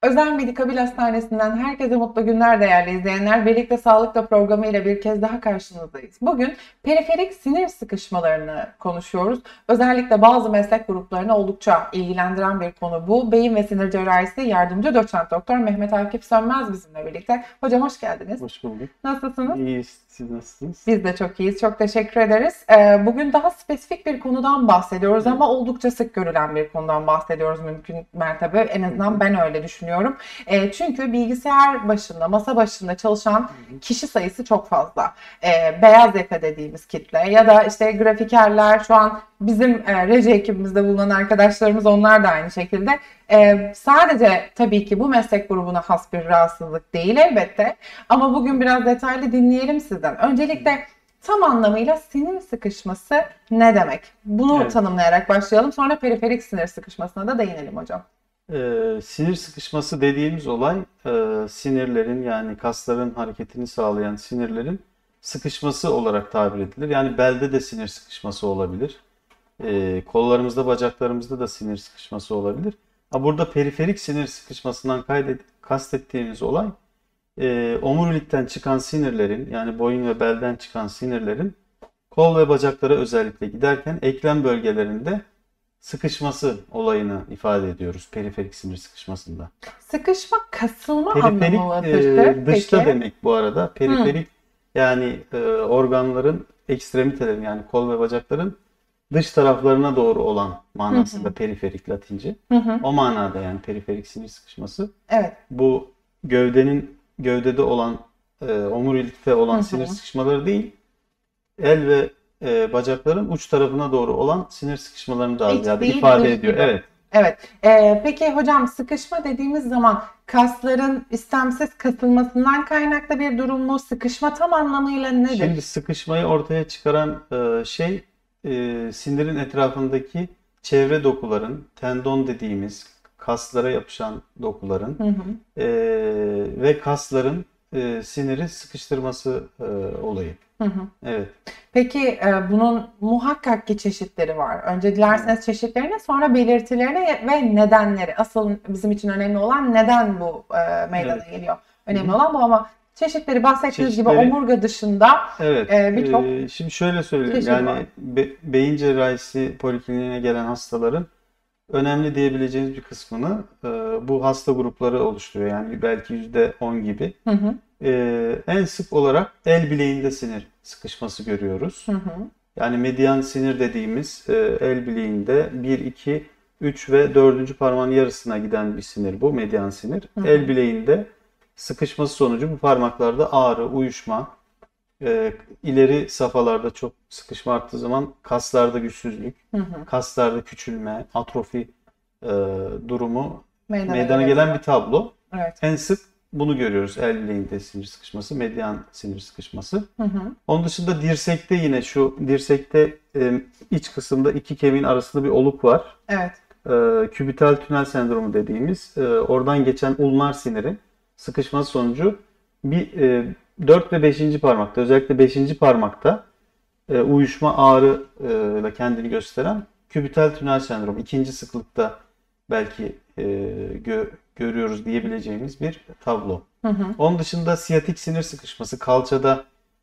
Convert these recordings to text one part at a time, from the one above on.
Özel Medikabil Hastanesi'nden herkese mutlu günler değerli izleyenler. Birlikte Sağlıkla programı ile bir kez daha karşınızdayız. Bugün periferik sinir sıkışmalarını konuşuyoruz. Özellikle bazı meslek gruplarını oldukça ilgilendiren bir konu bu. Beyin ve sinir cerrahisi yardımcı doçent doktor Mehmet Akif Sönmez bizimle birlikte. Hocam hoş geldiniz. Hoş bulduk. Nasılsınız? İyiyiz. Siz nasılsınız? Biz de çok iyiyiz. Çok teşekkür ederiz. Bugün daha spesifik bir konudan bahsediyoruz ama oldukça sık görülen bir konudan bahsediyoruz mümkün mertebe. En azından ben öyle düşünüyorum. Çünkü bilgisayar başında, masa başında çalışan kişi sayısı çok fazla. Beyaz yaka dediğimiz kitle ya da işte grafikerler, şu an bizim reji ekibimizde bulunan arkadaşlarımız, onlar da aynı şekilde. Sadece tabii ki bu meslek grubuna has bir rahatsızlık değil elbette. Ama bugün biraz detaylı dinleyelim sizden. Öncelikle tam anlamıyla sinir sıkışması ne demek? Bunu Evet. tanımlayarak başlayalım. Sonra periferik sinir sıkışmasına da değinelim hocam. Sinir sıkışması dediğimiz olay sinirlerin, yani kasların hareketini sağlayan sinirlerin sıkışması olarak tabir edilir. Yani belde de sinir sıkışması olabilir. Kollarımızda, bacaklarımızda da sinir sıkışması olabilir. Burada periferik sinir sıkışmasından kastettiğimiz olay omurilikten çıkan sinirlerin, yani boyun ve belden çıkan sinirlerin kol ve bacaklara özellikle giderken eklem bölgelerinde sıkışması olayını ifade ediyoruz periferik sinir sıkışmasında. Sıkışma kasılma Periferik anlamı mı taşır dışta peki? demek bu arada. Periferik yani organların, ekstremitelerin, yani kol ve bacakların dış taraflarına doğru olan Hı manasında hı. periferik Latince. Hı hı. O manada yani periferik sinir sıkışması. Evet. Bu gövdede olan, omurilikte Hı olan sinir hı. sıkışmaları değil, el ve bacakların uç tarafına doğru olan sinir sıkışmalarını daha İç ziyade değil ifade dış ediyor. gibi. Evet. Evet. Peki hocam, sıkışma dediğimiz zaman kasların istemsiz kasılmasından kaynaklı bir durum mu? Sıkışma tam anlamıyla Şimdi nedir? sıkışmayı ortaya çıkaran şey sinirin etrafındaki çevre dokuların, tendon dediğimiz kaslara yapışan dokuların Hı hı. e, ve kasların siniri sıkıştırması olayı. Hı hı. Evet. Peki bunun muhakkak ki çeşitleri var. Önce dilerseniz çeşitlerini, sonra belirtilerini ve nedenleri. Asıl bizim için önemli olan neden bu meydana Evet. geliyor. Hı Önemli hı. olan bu, ama çeşitleri bahsettiğiniz gibi Çeşitleri, omurga dışında evet. birçok Şimdi şöyle söyleyeyim. çeşit var. Yani beyin cerrahisi polikliniğine gelen hastaların önemli diyebileceğimiz bir kısmını bu hasta grupları oluşturuyor. Yani belki %10 gibi. Hı hı. En sık olarak el bileğinde sinir sıkışması görüyoruz. Hı hı. Yani medyan sinir dediğimiz el bileğinde bir, 2, 3 ve dördüncü parmağın yarısına giden bir sinir bu medyan sinir. Hı hı. El bileğinde sıkışması sonucu bu parmaklarda ağrı, uyuşma, ileri safhalarda çok sıkışma arttığı zaman kaslarda güçsüzlük, Hı hı. kaslarda küçülme, atrofi e, durumu Meydana meydana gelen gelebiliyor. bir tablo. Evet. En sık bunu görüyoruz. El bileğinde sinir sıkışması, medyan sinir sıkışması. Hı hı. Onun dışında dirsekte, yine şu dirsekte iç kısımda iki kemiğin arasında bir oluk var. Evet. Kübital tünel sendromu dediğimiz, oradan geçen ulnar sinirin sıkışması sonucu 4 ve beşinci parmakta, özellikle beşinci parmakta uyuşma, ağrı ile kendini gösteren kübital tünel sendromu. İkinci sıklıkta belki görüyoruz diyebileceğimiz bir tablo. Hı hı. Onun dışında siyatik sinir sıkışması, kalçada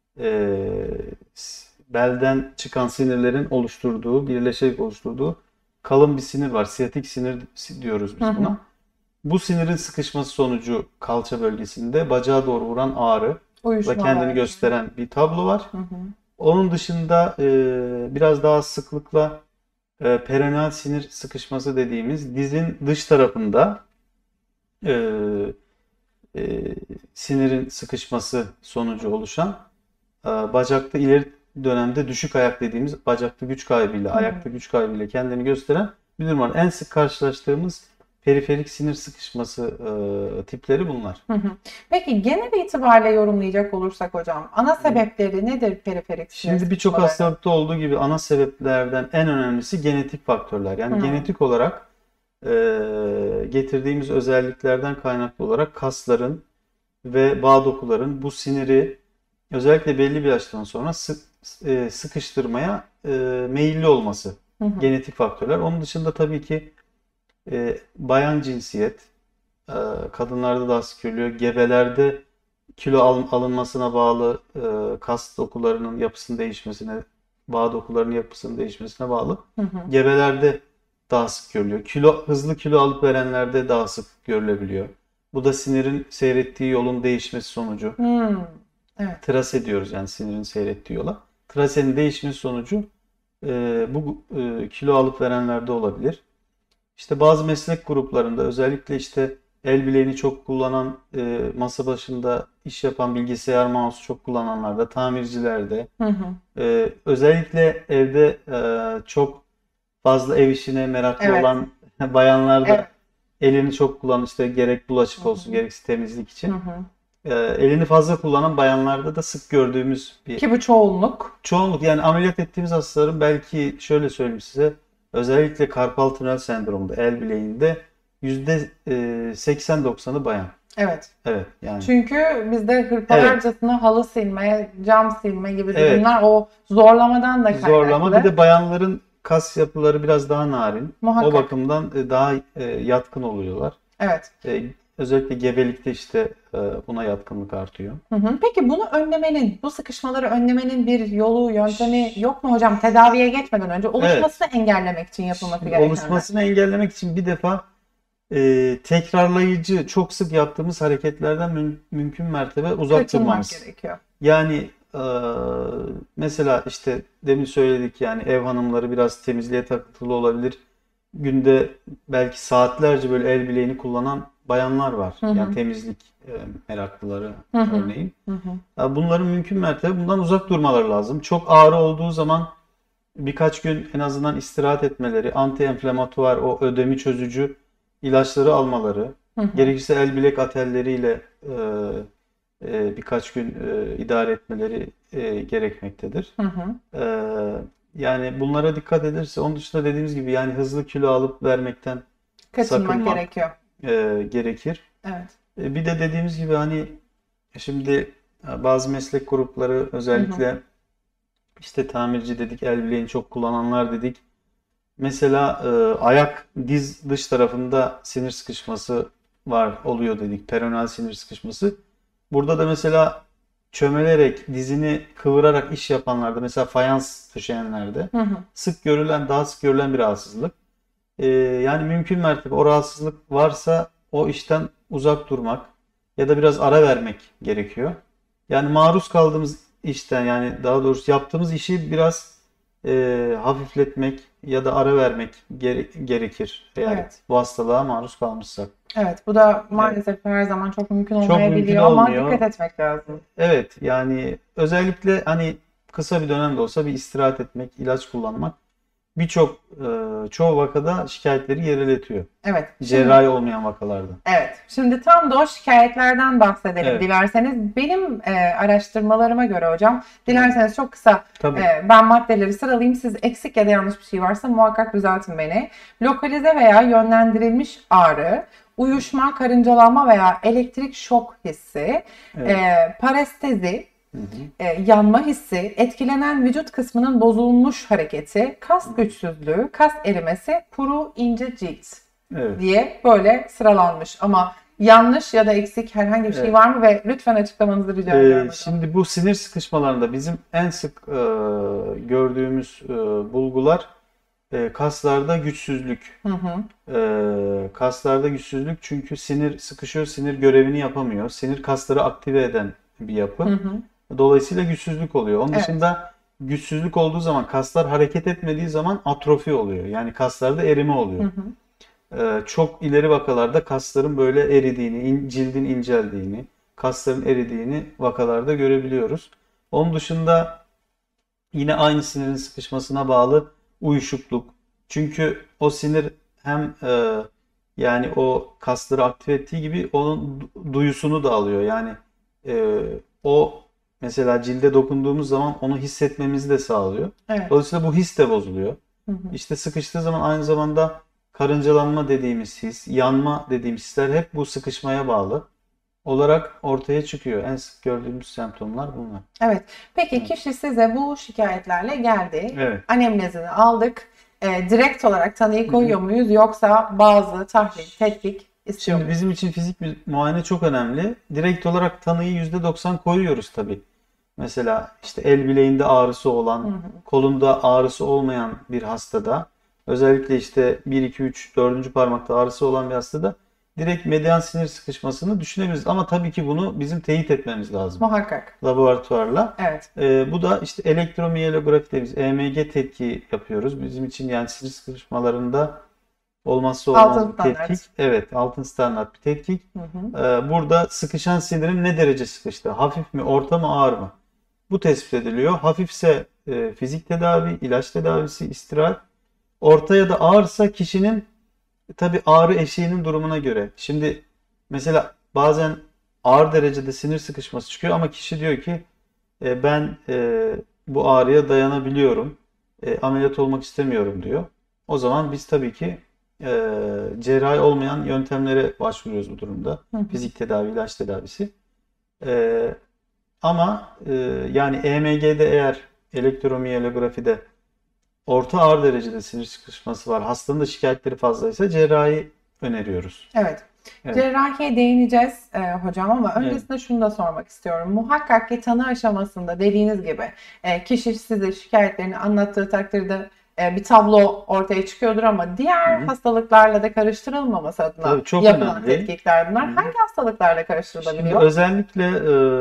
belden çıkan sinirlerin oluşturduğu, birleşerek oluşturduğu kalın bir sinir var. Siyatik sinir diyoruz Hı biz hı. buna. Bu sinirin sıkışması sonucu kalça bölgesinde bacağa doğru vuran ağrı ve Uyuşma kendini belki. gösteren bir tablo var. Hı hı. Onun dışında biraz daha sıklıkla peroneal sinir sıkışması dediğimiz, dizin dış tarafında e, sinirin sıkışması sonucu oluşan, bacakta ileri dönemde düşük ayak dediğimiz, bacakta güç kaybıyla, Hı hı. ayakta güç kaybıyla kendini gösteren bir durum var. En sık karşılaştığımız periferik sinir sıkışması tipleri bunlar. Hı hı. Peki genel itibariyle yorumlayacak olursak hocam, ana sebepleri nedir periferik sinir Şimdi birçok sıkışmalarının? hastalıkta olduğu gibi ana sebeplerden en önemlisi genetik faktörler. Yani Hı genetik olarak e, getirdiğimiz özelliklerden kaynaklı olarak kasların ve bağ dokuların bu siniri özellikle belli bir yaştan sonra sıkıştırmaya meyilli olması hı. genetik faktörler. Onun dışında tabii ki bayan cinsiyet, kadınlarda daha sık görülüyor. Gebelerde kilo alınmasına bağlı kas dokularının yapısının değişmesine, bağ dokularının yapısının değişmesine bağlı. Hı hı. Gebelerde daha sık görülüyor. Hızlı kilo alıp verenlerde daha sık görülebiliyor. Bu da sinirin seyrettiği yolun değişmesi sonucu. Evet. Trase diyoruz yani sinirin seyrettiği yola. Trasenin değişmesi sonucu bu kilo alıp verenlerde olabilir. İşte bazı meslek gruplarında özellikle işte el bileğini çok kullanan, masa başında iş yapan, bilgisayar, mouse çok kullananlarda, tamircilerde, Hı hı. özellikle evde çok fazla ev işine meraklı Evet. olan bayanlarda Evet. elini çok kullanan işte gerek bulaşık Hı olsun hı. gerekse temizlik Hı için hı. elini fazla kullanan bayanlarda da sık gördüğümüz bir Ki bu çoğunluk. çoğunluk yani ameliyat ettiğimiz hastaların belki şöyle söyleyeyim size özellikle karpal tünel sendromunda el bileğinde %80-90'ı bayan. Evet. Evet yani. Çünkü bizde Evet. hırpalarcasına halı silme, cam silme gibi Evet. durumlar o zorlamadan da Zorlama. Bir kaynaklı. de bayanların kas yapıları biraz daha narin. O Muhakkak. bakımdan daha yatkın oluyorlar. Evet. Özellikle gebelikte işte buna yatkınlık artıyor. Hı hı. Peki bunu önlemenin, bu sıkışmaları önlemenin bir yolu, yöntemi yok mu hocam? Tedaviye geçmeden önce Evet. oluşmasını engellemek için yapılması Şimdi gerekenler. oluşmasını engellemek için bir defa tekrarlayıcı, çok sık yaptığımız hareketlerden mümkün mertebe uzak Kaçınmak durmamız. gerekiyor. Yani mesela işte demin söyledik yani ev hanımları biraz temizliğe takıntılı olabilir. Günde belki saatlerce böyle el bileğini kullanan bayanlar var. Hı hı. Yani temizlik meraklıları Hı hı. örneğin. Hı hı. Bunların mümkün mertebe bundan uzak durmaları lazım. Çok ağrı olduğu zaman birkaç gün en azından istirahat etmeleri, anti-enflamatuar o ödemi çözücü ilaçları almaları, Hı hı. gerekirse el bilek atelleriyle birkaç gün idare etmeleri gerekmektedir. Hı hı. Yani bunlara dikkat edilirse, onun dışında dediğimiz gibi yani hızlı kilo alıp vermekten Kaçınmak sakınmak gerekiyor. gerekir. Evet. Bir de dediğimiz gibi hani şimdi bazı meslek grupları Hı hı. özellikle işte tamirci dedik, el bileğini çok kullananlar dedik. Mesela ayak diz dış tarafında sinir sıkışması oluyor dedik. Peroneal sinir sıkışması. Burada da mesela çömelerek, dizini kıvırarak iş yapanlarda, mesela fayans döşeyenlerde Hı hı. daha sık görülen bir rahatsızlık. Yani mümkün mertebe o rahatsızlık varsa o işten uzak durmak ya da biraz ara vermek gerekiyor. Yani maruz kaldığımız işten yani daha doğrusu yaptığımız işi biraz hafifletmek ya da ara vermek gerekir eğer Evet. bu hastalığa maruz kalmışsak. Evet. Bu da Evet. maalesef her zaman çok mümkün Çok mümkün olmayabiliyor ama olmuyor. dikkat etmek lazım. Evet yani özellikle hani kısa bir dönemde olsa bir istirahat etmek, ilaç kullanmak çoğu vakada şikayetleri geriletiyor. Evet. Şimdi Cerrahi olmayan vakalarda. Evet. Şimdi tam da o şikayetlerden bahsedelim Evet. dilerseniz. Benim araştırmalarıma göre hocam, dilerseniz çok kısa Tabii. ben maddeleri sıralayayım. Siz eksik ya da yanlış bir şey varsa muhakkak düzeltin beni. Lokalize veya yönlendirilmiş ağrı, uyuşma, karıncalanma veya elektrik şok hissi, Evet. parestezi, Hı hı. yanma hissi, etkilenen vücut kısmının bozulmuş hareketi, kas güçsüzlüğü, kas erimesi, kuru ince cilt Evet. diye böyle sıralanmış. Ama yanlış ya da eksik herhangi bir şey Evet. var mı ve lütfen açıklamanızı rica ediyorum hocam. Şimdi bu sinir sıkışmalarında bizim en sık gördüğümüz bulgular kaslarda güçsüzlük. Hı hı. Kaslarda güçsüzlük çünkü sinir sıkışıyor, sinir görevini yapamıyor. Sinir kasları aktive eden bir yapı. Hı hı. Dolayısıyla güçsüzlük oluyor. Onun Evet. dışında güçsüzlük olduğu zaman kaslar hareket etmediği zaman atrofi oluyor. Yani kaslarda erime Hı oluyor. hı. Çok ileri vakalarda kasların böyle eridiğini, cildin inceldiğini, kasların eridiğini vakalarda görebiliyoruz. Onun dışında yine aynı sinirin sıkışmasına bağlı uyuşukluk. Çünkü o sinir hem yani o kasları aktive ettiği gibi onun duyusunu da alıyor. Yani e, o mesela cilde dokunduğumuz zaman onu hissetmemizi de sağlıyor. Evet. Dolayısıyla bu his de bozuluyor. Hı hı. İşte sıkıştığı zaman aynı zamanda karıncalanma dediğimiz his, yanma dediğimiz hisler hep bu sıkışmaya bağlı olarak ortaya çıkıyor. En sık gördüğümüz semptomlar bunlar. Evet. Peki Evet. kişi size bu şikayetlerle geldi. Evet. Anemnezini aldık. Direkt olarak tanıyı Hı hı. koyuyor muyuz yoksa bazı tahlil, tetkik istiyor. Şimdi bizim için fizik bir muayene çok önemli. Direkt olarak tanıyı %90 koyuyoruz tabii. Mesela işte el bileğinde ağrısı olan, kolunda ağrısı olmayan bir hastada, özellikle işte 1, 2, 3, 4. parmakta ağrısı olan bir hastada direkt median sinir sıkışmasını düşünebiliriz. Ama tabii ki bunu bizim teyit etmemiz lazım Muhakkak. laboratuvarla. Evet. Bu da işte elektromiyelografi dediğimiz EMG tetkiği yapıyoruz. Bizim için yani sinir sıkışmalarında olmazsa olmaz Altın bir tetkik. standart. Evet, altın standart bir tetkik. Hı hı. Burada sıkışan sinirin ne derece sıkıştı? Hafif mi, orta mı, ağır mı? Bu tespit ediliyor. Hafifse fizik tedavi, ilaç tedavisi, istirahat. Orta ya da ağırsa kişinin tabii ağrı eşiğinin durumuna göre. Şimdi mesela bazen ağır derecede sinir sıkışması çıkıyor ama kişi diyor ki ben bu ağrıya dayanabiliyorum. Ameliyat olmak istemiyorum diyor. O zaman biz tabii ki cerrahi olmayan yöntemlere başvuruyoruz bu durumda. Hı hı. Fizik tedavi, ilaç tedavisi. E, Ama yani EMG'de eğer elektromiyelografide orta ağır derecede sinir sıkışması var, hastanın da şikayetleri fazlaysa cerrahi öneriyoruz. Evet. Evet. Cerrahiye değineceğiz hocam ama Evet. öncesinde şunu da sormak istiyorum. Muhakkak ki tanı aşamasında dediğiniz gibi kişi size şikayetlerini anlattığı takdirde bir tablo ortaya çıkıyordur ama diğer Hı hı. hastalıklarla da karıştırılmaması adına Tabii çok yapılan önemli. tetkikler bunlar. Hı hı. Hangi hastalıklarla Şimdi karıştırılabiliyor? özellikle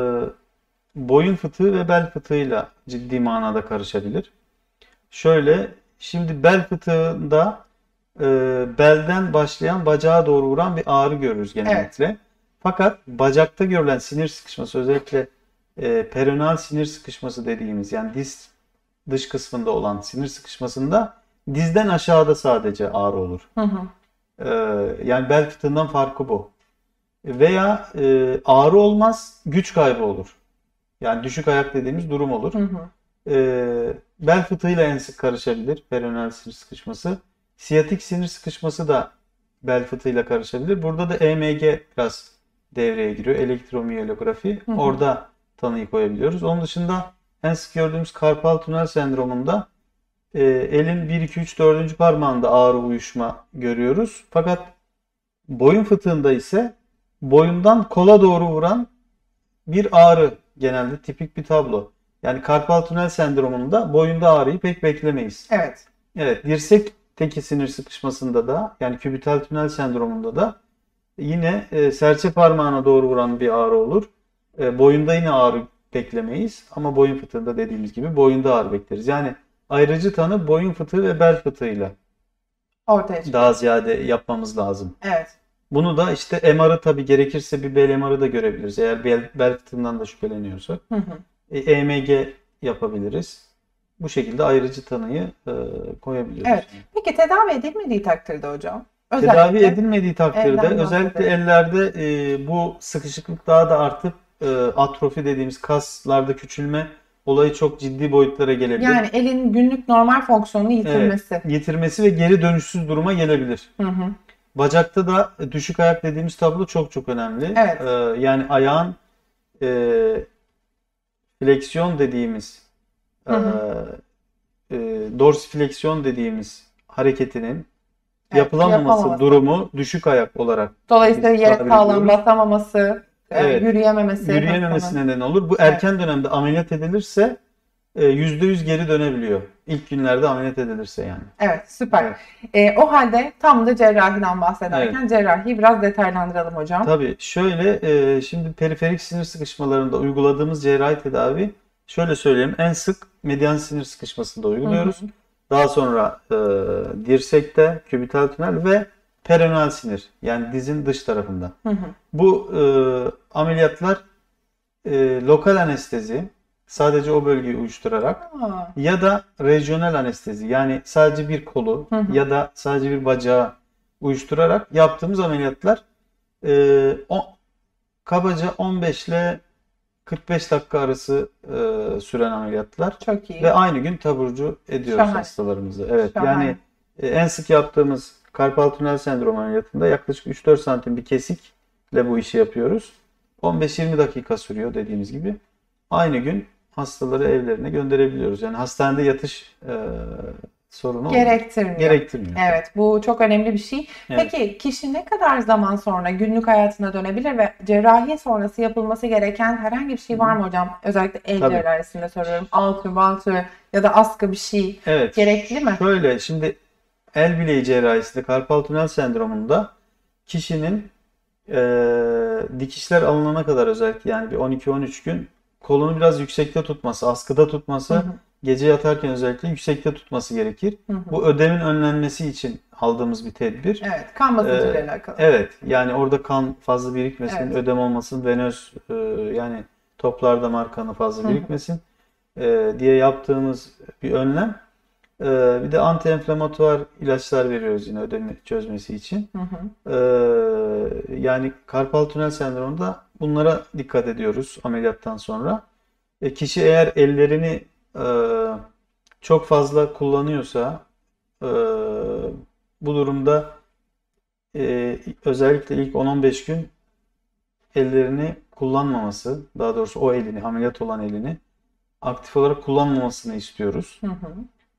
boyun fıtığı ve bel fıtığıyla ciddi manada karışabilir. Şöyle, şimdi bel fıtığında belden başlayan bacağa doğru vuran bir ağrı görürüz genellikle. Fakat bacakta görülen sinir sıkışması, özellikle peroneal sinir sıkışması dediğimiz, yani diz dış kısmında olan sinir sıkışmasında dizden aşağıda sadece ağrı olur. Hı hı. Yani bel fıtığından farkı bu. Veya ağrı olmaz, güç kaybı olur. Yani düşük ayak dediğimiz durum olur. Hı hı. Bel fıtığıyla en sık karışabilir peroneal sinir sıkışması. Siyatik sinir sıkışması da bel fıtığıyla karışabilir. Burada da EMG biraz devreye giriyor. Elektromiyelografi. Hı hı. Orada tanıyı koyabiliyoruz. Onun dışında en sık gördüğümüz karpal tünel sendromunda elin 1, 2, 3, 4. parmağında ağrı uyuşma görüyoruz. Fakat boyun fıtığında ise boyundan kola doğru vuran bir ağrı genelde tipik bir tablo. Yani karpal tünel sendromunda boyunda ağrıyı pek beklemeyiz. Evet. Evet, dirsekteki sinir sıkışmasında da, yani kübital tünel sendromunda da yine serçe parmağına doğru vuran bir ağrı olur. Boyunda yine ağrı beklemeyiz ama boyun fıtığında dediğimiz gibi boyunda ağrı bekleriz. Yani ayrıcı tanı boyun fıtığı ve bel fıtığıyla Ortaya çıkıyor. daha ziyade yapmamız lazım. Evet. Bunu da işte MR'ı, tabii gerekirse bir bel MR'ı da görebiliriz. Eğer bel fıtığından da şüpheleniyorsak. Hı hı. EMG yapabiliriz. Bu şekilde ayrıcı tanıyı koyabiliyoruz. Evet. Peki tedavi edilmediği takdirde hocam? Tedavi Özellikle edilmediği takdirde, elden özellikle bahsedelim. ellerde bu sıkışıklık daha da artıp atrofi dediğimiz kaslarda küçülme olayı çok ciddi boyutlara gelebilir. Yani elin günlük normal fonksiyonunu yitirmesi. Evet, yitirmesi ve geri dönüşsüz duruma gelebilir. Hı hı. Bacakta da düşük ayak dediğimiz tablo çok çok önemli. Evet. Yani ayağın fleksiyon dediğimiz, Hı hı. dorsifleksiyon dediğimiz hareketinin Evet, yapılamaması yapamaması. durumu düşük ayak olarak Dolayısıyla biz yere tabir sağlam ediyoruz. basamaması, Evet, yürüyememesi yürüyememesi hastanın. neden olur. Bu erken dönemde ameliyat edilirse %100 geri dönebiliyor. İlk günlerde ameliyat edilirse yani. Evet, süper. Evet. O halde tam da cerrahiden bahsederken cerrahiyi biraz detaylandıralım hocam. Tabii şöyle, şimdi periferik sinir sıkışmalarında uyguladığımız cerrahi tedavi, şöyle söyleyeyim, en sık median sinir sıkışmasında uyguluyoruz. Hı hı. Daha sonra dirsekte, kübital tünel ve peroneal sinir, yani dizin dış tarafında. Hı hı. Bu ameliyatlar lokal anestezi, sadece o bölgeyi uyuşturarak, Aa, ya da rejyonel anestezi, yani sadece bir kolu Hı hı. ya da sadece bir bacağı uyuşturarak yaptığımız ameliyatlar kabaca 15 ile 45 dakika arası süren ameliyatlar çok iyi. ve aynı gün taburcu ediyoruz Şahane. hastalarımızı. Evet, Şahane. yani en sık yaptığımız karpal tünel sendromu ameliyatında yaklaşık 3-4 santim bir kesikle bu işi yapıyoruz. 15-20 dakika sürüyor dediğimiz gibi. Aynı gün hastaları evlerine gönderebiliyoruz. Yani hastanede yatış sorunu olmuyor. Gerektirmiyor. Gerektirmiyor. Evet, bu çok önemli bir şey. Evet. Peki kişi ne kadar zaman sonra günlük hayatına dönebilir ve cerrahi sonrası yapılması gereken herhangi bir şey var mı hocam? Özellikle el Tabii. cerrahisinde soruyorum. Altı, bantı ya da askı bir şey Evet. gerekli mi? Şöyle, şimdi el bileği cerrahisinde karpal tünel sendromunda kişinin dikişler alınana kadar, özellikle yani bir 12-13 gün kolunu biraz yüksekte tutması, askıda tutması, Hı hı. gece yatarken özellikle yüksekte tutması gerekir. Hı hı. Bu ödemin önlenmesi için aldığımız bir tedbir. Evet, kan basıncıyla alakalı. Evet, yani orada kan fazla birikmesin, Evet. ödem olmasın, venöz yani toplar damar kanı fazla birikmesin diye yaptığımız bir önlem. Bir de anti-enflamatuar ilaçlar veriyoruz yine ödemi çözmesi için. Hı hı. Yani karpal tünel sendromunda bunlara dikkat ediyoruz ameliyattan sonra. Kişi eğer ellerini çok fazla kullanıyorsa bu durumda özellikle ilk 10-15 gün ellerini kullanmaması, daha doğrusu o elini, ameliyat olan elini aktif olarak kullanmamasını istiyoruz. Hı hı.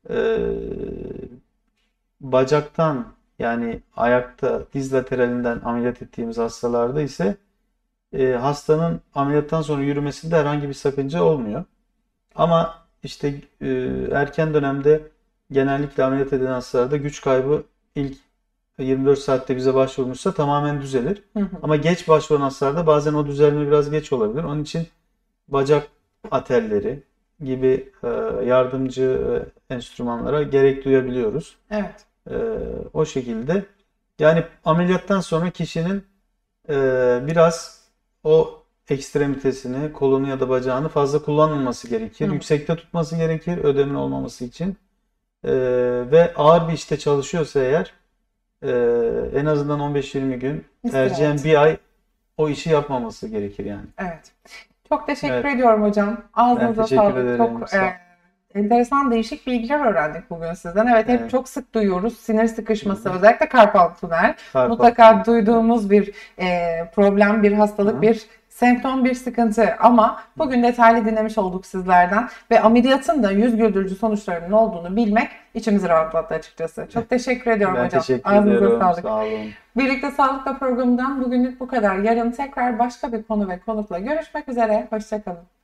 Bacaktan, yani ayakta diz lateralinden ameliyat ettiğimiz hastalarda ise hastanın ameliyattan sonra yürümesinde herhangi bir sakınca olmuyor. Ama işte erken dönemde genellikle ameliyat edilen hastalarda güç kaybı ilk 24 saatte bize başvurmuşsa tamamen düzelir. Hı hı. Ama geç başvuran hastalarda bazen o düzelme biraz geç olabilir. Onun için bacak atelleri gibi yardımcı enstrümanlara gerek duyabiliyoruz. Evet. O şekilde. Yani ameliyattan sonra kişinin biraz o ekstremitesini, kolunu ya da bacağını fazla kullanmaması gerekir. Hı. Yüksekte tutması gerekir ödemin olmaması için. Ve ağır bir işte çalışıyorsa eğer en azından 15-20 gün, tercihen İstirahat. bir ay o işi yapmaması gerekir yani. Evet. Çok teşekkür Evet. ediyorum hocam. Ben Ağzınıza teşekkür sağlık. ederim. Çok Sağ ol. enteresan, değişik bilgiler öğrendik bugün sizden. Evet, hep Evet. çok sık duyuyoruz. Sinir sıkışması, özellikle karpal tünel. Karpal Mutlaka tünel. duyduğumuz bir problem, bir hastalık, Hı. bir semptom, bir sıkıntı. Ama bugün detaylı dinlemiş olduk sizlerden. Ve ameliyatın da yüz güldürücü sonuçlarının olduğunu bilmek içimizi rahatlattı açıkçası. Çok teşekkür ediyorum Ben hocam. teşekkür Ağzınıza ediyorum. sağlık. Sağ olun. Birlikte Sağlıkla programından bugünlük bu kadar. Yarın tekrar başka bir konu ve konukla görüşmek üzere. Hoşça kalın.